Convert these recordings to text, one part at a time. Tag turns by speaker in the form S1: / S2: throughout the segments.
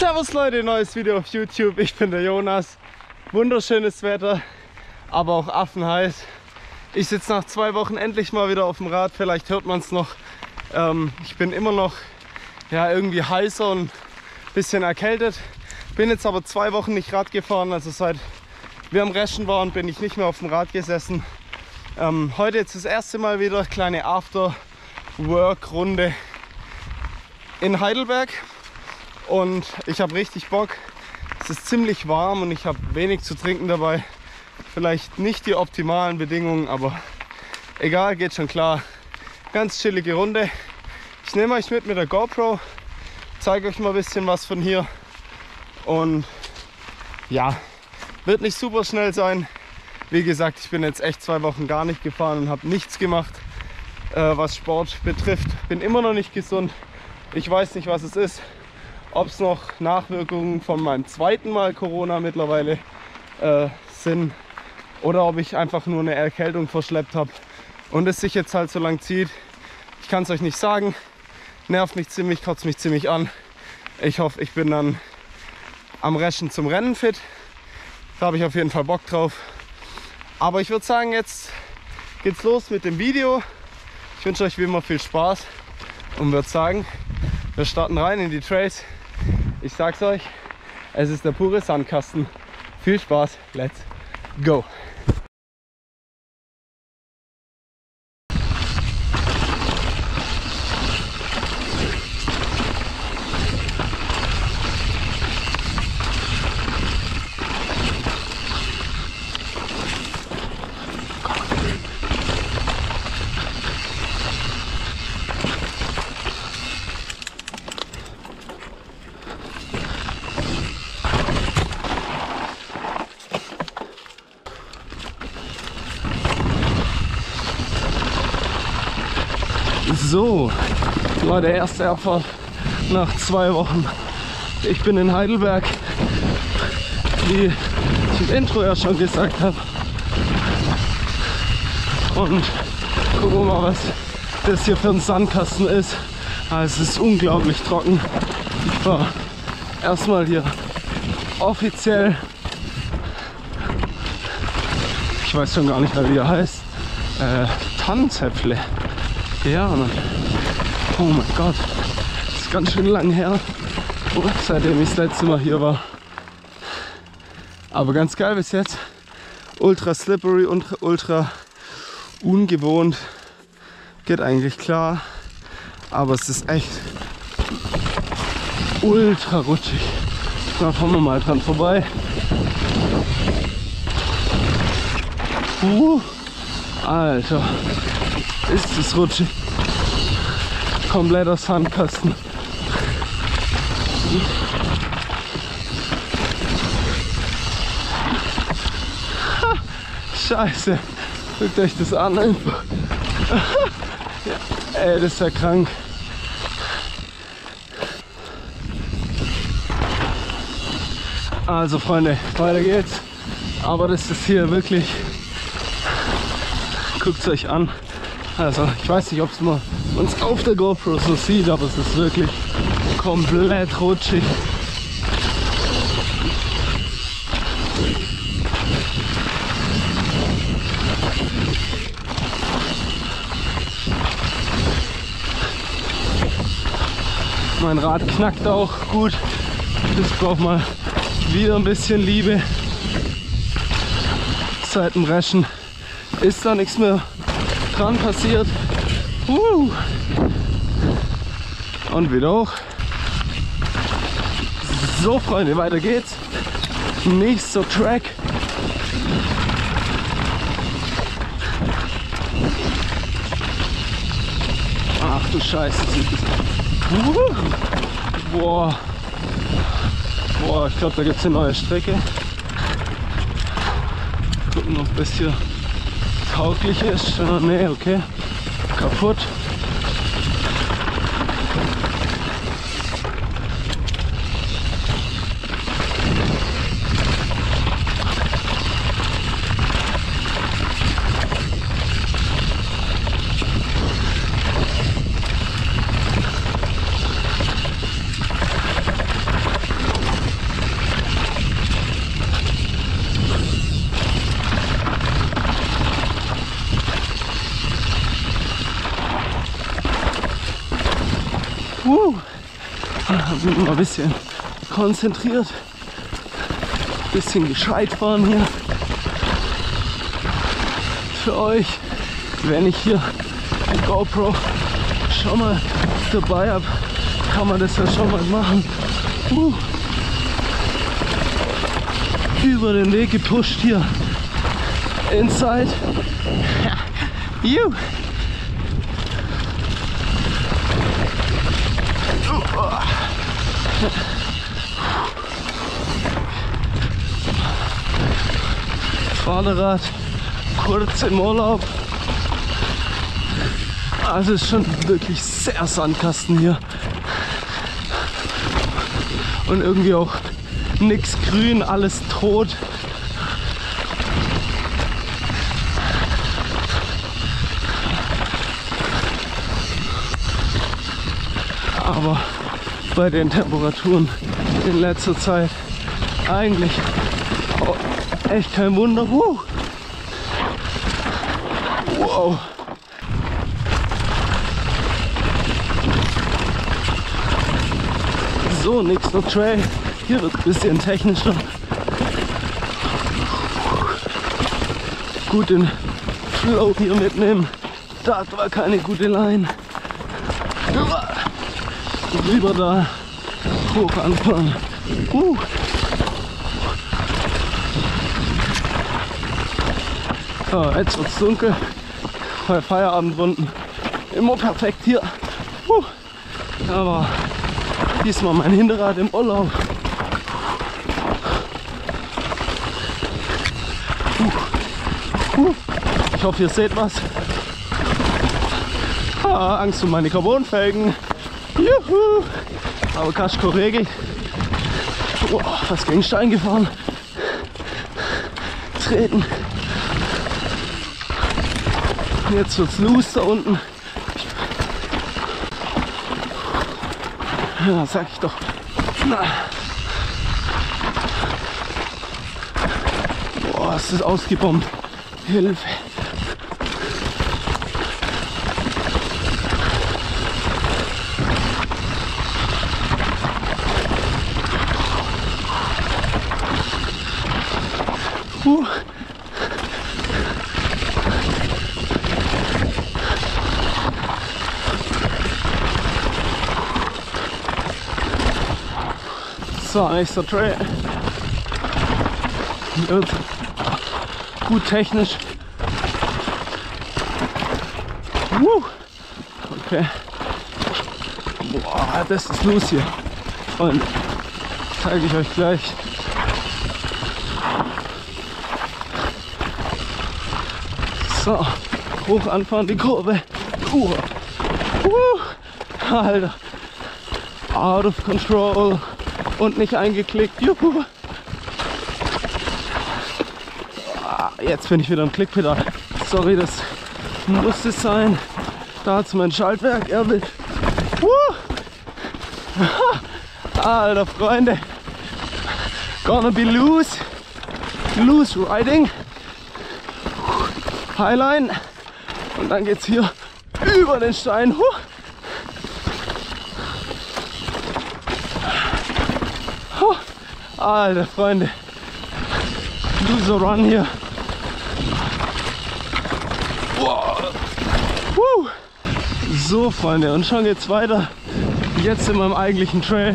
S1: Servus Leute, neues Video auf YouTube. Ich bin der Jonas. Wunderschönes Wetter, aber auch affenheiß. Ich sitze nach 2 Wochen endlich mal wieder auf dem Rad. Vielleicht hört man es noch. Ich bin immer noch irgendwie heißer und ein bisschen erkältet. Bin jetzt aber 2 Wochen nicht Rad gefahren. Also seit wir am Reschen waren, bin ich nicht mehr auf dem Rad gesessen. Heute jetzt das erste Mal wieder kleine After-Work-Runde in Heidelberg. Und ich habe richtig Bock. Es ist ziemlich warm und ich habe wenig zu trinken dabei. Vielleicht nicht die optimalen Bedingungen, aber egal, geht schon klar. Ganz chillige Runde. Ich nehme euch mit der GoPro, zeige euch mal ein bisschen was von hier. Und ja, wird nicht super schnell sein. Wie gesagt, ich bin jetzt echt 2 Wochen gar nicht gefahren und habe nichts gemacht, was Sport betrifft. Bin immer noch nicht gesund. Ich weiß nicht, was es ist. Ob es noch Nachwirkungen von meinem zweiten Mal Corona mittlerweile sind oder ob ich einfach nur eine Erkältung verschleppt habe und es sich jetzt halt so lang zieht. Ich kann es euch nicht sagen. Nervt mich ziemlich, kotzt mich ziemlich an. Ich hoffe, ich bin dann am Reschen zum Rennen fit. Da habe ich auf jeden Fall Bock drauf. Aber ich würde sagen, jetzt geht's los mit dem Video. Ich wünsche euch wie immer viel Spaß und würde sagen, wir starten rein in die Trails. Ich sag's euch, es ist der pure Sandkasten. Viel Spaß, let's go! So, war der erste Abfahrt nach 2 Wochen. Ich bin in Heidelberg, wie ich im Intro ja schon gesagt habe. Und gucken wir mal, was das hier für ein Sandkasten ist. Also es ist unglaublich trocken. Ich war erstmal hier offiziell, ich weiß schon gar nicht mehr, wie er heißt, Tannenzäpfle. Ja, Mann. Oh mein Gott, das ist ganz schön lang her, seitdem ich das letzte Mal hier war. Aber ganz geil bis jetzt. Ultra slippery und ultra ungewohnt. Geht eigentlich klar, aber es ist echt ultra rutschig. Da fahren wir mal dran vorbei. Alter, ist das rutschig. Kompletter Sandkasten. Scheiße, guckt euch das an einfach. Ja, ey, das ist ja krank. Also Freunde, weiter geht's. Aber das ist hier wirklich, guckt es euch an. Also ich weiß nicht, ob man uns auf der GoPro so sieht, aber es ist wirklich komplett rutschig. Mein Rad knackt auch gut. Das braucht mal wieder ein bisschen Liebe. Seit dem Reschen ist da nichts mehr dran passiert. Und wieder hoch. So Freunde, weiter geht's. Nächster Track. Ach du Scheiße. Boah. Boah, ich glaube, da gibt es eine neue Strecke. Gucken, ob das hier tauglich ist. Ne, okay. Kaputt. Mal ein bisschen konzentriert, ein bisschen gescheit fahren hier. Für euch, wenn ich hier die GoPro schon mal dabei habe, kann man das ja schon mal machen. Über den Weg gepusht hier. Inside. You. Fahrrad, kurz im Urlaub. Also es ist schon wirklich sehr Sandkasten hier. Und irgendwie auch nichts grün, alles tot. Aber bei den Temperaturen in letzter Zeit eigentlich echt kein Wunder. Wow. So, nächster Trail. Hier wird ein bisschen technischer. Gut den Flow hier mitnehmen. Das war keine gute Line. Rüber da, hoch anfahren. So, jetzt wird es dunkel. Bei Feierabendrunden immer perfekt hier. Aber diesmal mein Hinterrad im Urlaub. Ich hoffe, ihr seht was. Angst um meine Carbonfelgen. Juhu! Aber Kaschko regelt. Fast gegen Stein gefahren. Treten. Jetzt wird's loose da unten. Ja, sag ich doch. Boah, es ist ausgebombt. Hilfe. So, nächster Trail. Wird gut technisch. Okay. Boah, das ist los hier. Und zeige ich euch gleich. So, hoch anfahren die Kurve. Alter. Out of control. Und nicht eingeklickt. Juhu. Jetzt bin ich wieder im Klickpedal. Sorry, das muss es sein. Da hat es mein Schaltwerk erwischt. Alter Freunde. Gonna be loose. Loose riding. Highline. Und dann geht's hier über den Stein. Alter Freunde, loser Run hier. So Freunde, und schon geht's weiter. Jetzt in meinem eigentlichen Trail.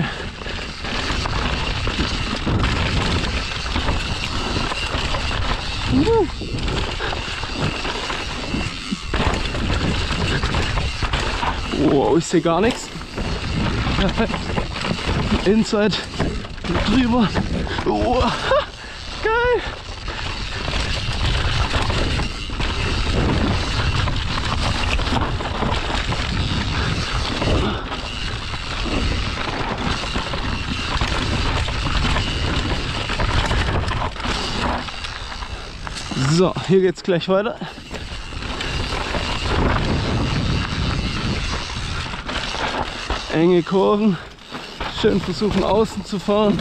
S1: Wow, ich sehe gar nichts. Perfekt. Inside drüber. Oh, geil. So, hier geht's gleich weiter. Enge Kurven. Schön versuchen außen zu fahren.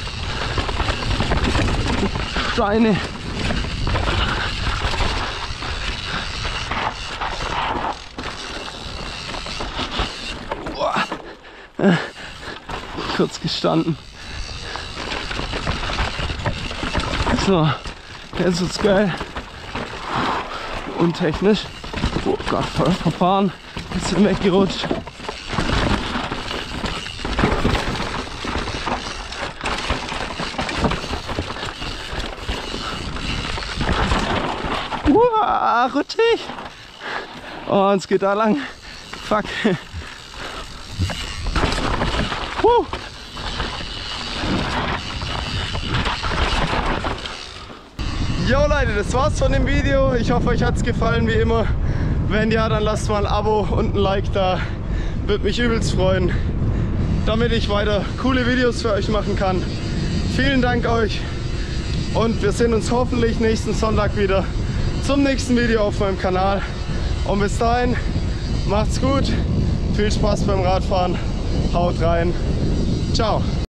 S1: Steine. kurz gestanden. So, jetzt wird's geil. Untechnisch. Oh Gott, voll verfahren. Bisschen weggerutscht. Rutschig. Oh, und es geht da lang. Fuck. Jo Leute, das war's von dem Video. Ich hoffe, euch hat's gefallen wie immer. Wenn ja, dann lasst mal ein Abo und ein Like da. Würde mich übelst freuen, damit ich weiter coole Videos für euch machen kann. Vielen Dank euch und wir sehen uns hoffentlich nächsten Sonntag wieder zum nächsten Video auf meinem Kanal. Und bis dahin, macht's gut, viel Spaß beim Radfahren, haut rein, ciao.